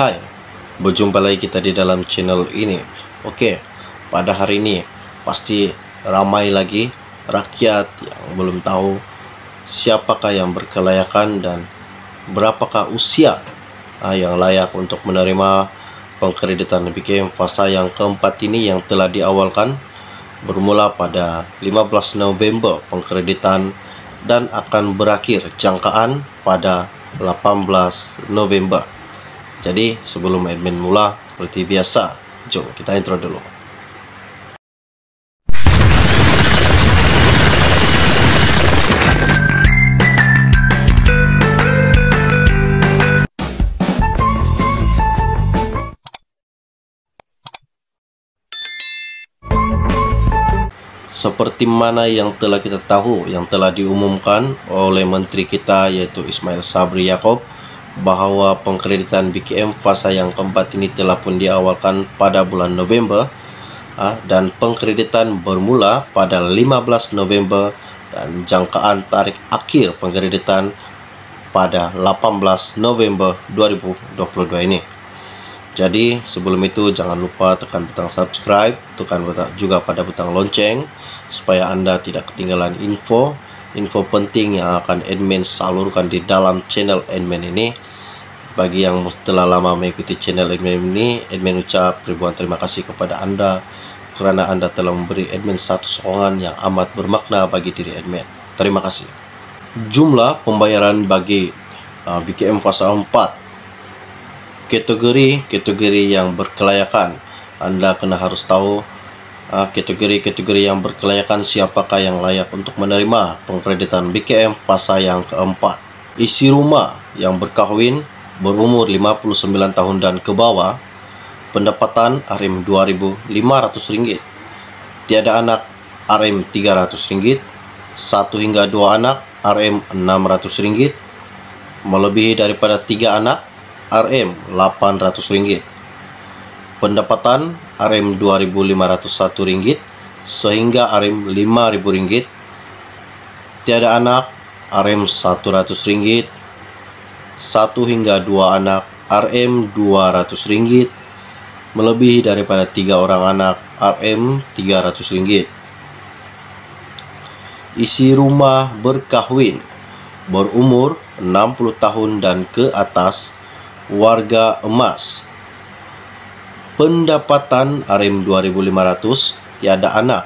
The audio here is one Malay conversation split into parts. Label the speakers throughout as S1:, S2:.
S1: Hai, berjumpa lagi kita di dalam channel ini. Oke, pada hari ini pasti ramai lagi rakyat yang belum tahu siapakah yang berkelayakan dan berapakah usia yang layak untuk menerima pengkreditan BKM fasa yang keempat ini yang telah diawalkan bermula pada 15 November pengkreditan dan akan berakhir jangkaan pada 18 November. Jadi sebelum admin mula, seperti biasa, jom kita intro dulu. Seperti mana yang telah kita tahu, yang telah diumumkan oleh Menteri kita yaitu Ismail Sabri Yaakob, bahwa pengkreditan BKM fasa yang keempat ini telah pun diawalkan pada bulan November dan pengkreditan bermula pada 15 November dan jangkaan tarikh akhir pengkreditan pada 18 November 2022 ini. Jadi sebelum itu jangan lupa tekan butang subscribe, tekan juga pada butang lonceng supaya Anda tidak ketinggalan info penting yang akan admin salurkan di dalam channel admin ini. Bagi yang telah lama mengikuti channel admin ini, admin ucap ribuan terima kasih kepada Anda karena Anda telah memberi admin satu sokongan yang amat bermakna bagi diri admin. Terima kasih. Jumlah pembayaran bagi BKM fasa 4 kategori yang berkelayakan. Anda kena harus tahu kategori yang berkelayakan, siapakah yang layak untuk menerima pengkreditan BKM fasa yang keempat. Isi rumah yang berkahwin, berumur 59 tahun dan ke bawah, pendapatan Rp2.500, tiada anak Rp300, 1 hingga 2 anak Rp600, melebihi daripada 3 anak Rp800, pendapatan Rp2.501 sehingga Rp5.000, tiada anak Rp100, 1 hingga 2 anak Rp200, melebihi daripada 3 orang anak Rp300. Isi rumah berkahwin, berumur 60 tahun dan ke atas, warga emas, pendapatan Rp2.500, tiada anak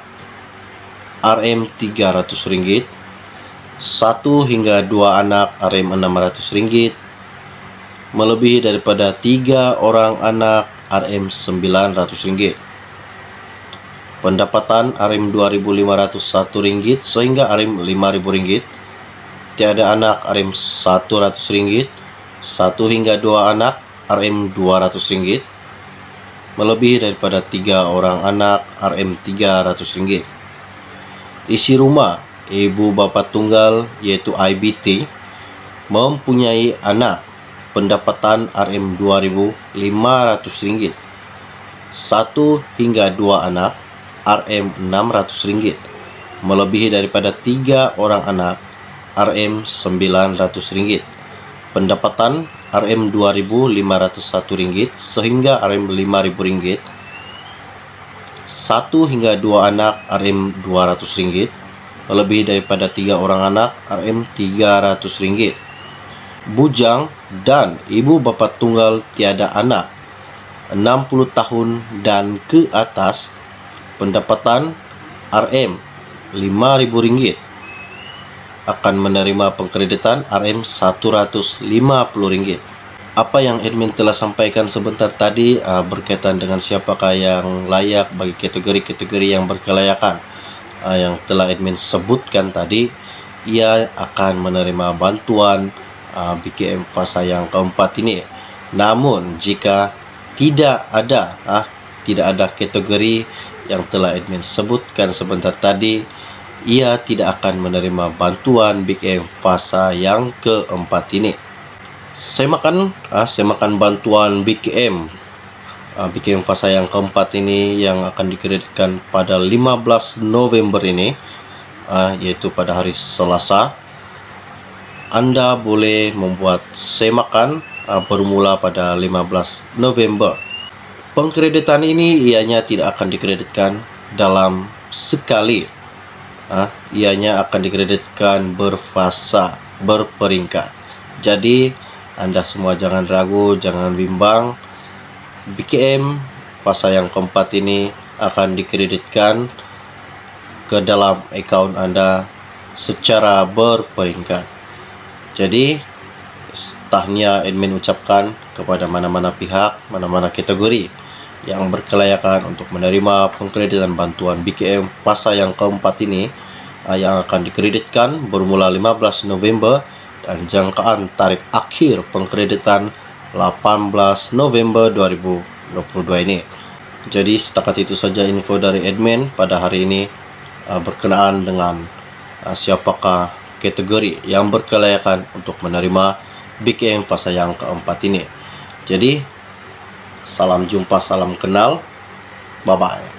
S1: Rp300, 1 hingga 2 anak Rp600, melebihi daripada 3 orang anak Rp900, pendapatan Rp2.501 sehingga Rp5.000, tiada anak Rp100, 1 hingga 2 anak Rp200, melebihi daripada 3 orang anak Rp300. Isi rumah ibu bapa tunggal yaitu IBT mempunyai anak, pendapatan Rp2.500, 1 hingga 2 anak Rp600, melebihi daripada 3 orang anak Rp900, pendapatan Rp2.501 sehingga Rp5.000, 1 hingga 2 anak Rp200, melebihi daripada 3 orang anak Rp300. Bujang dan ibu bapa tunggal tiada anak 60 tahun dan ke atas, pendapatan Rp5.000, akan menerima pengkreditan Rp150. Apa yang admin telah sampaikan sebentar tadi berkaitan dengan siapakah yang layak bagi kategori yang berkelayakan yang telah admin sebutkan tadi, ia akan menerima bantuan BKM fasa yang keempat ini. Namun jika tidak ada kategori yang telah admin sebutkan sebentar tadi, ia tidak akan menerima bantuan BKM fasa yang keempat ini. Semakan bantuan BKM fasa yang keempat ini yang akan dikreditkan pada 15 November ini, yaitu pada hari Selasa. Anda boleh membuat semakan bermula pada 15 November. Pengkreditan ini ianya tidak akan dikreditkan dalam sekali. Ianya akan dikreditkan berfasa, berperingkat. Jadi Anda semua jangan ragu, jangan bimbang. BKM fasa yang keempat ini akan dikreditkan ke dalam account Anda secara berperingkat. Jadi tahniah admin ucapkan kepada mana-mana pihak, mana-mana kategori yang berkelayakan untuk menerima pengkreditan bantuan BKM fasa yang keempat ini, yang akan dikreditkan bermula 15 November dan jangkaan tarik akhir pengkreditan 18 November 2022 ini. Jadi setakat itu saja info dari admin pada hari ini berkenaan dengan siapakah kategori yang berkelayakan untuk menerima BKM fasa yang keempat ini. Jadi salam jumpa, salam kenal, bye bye.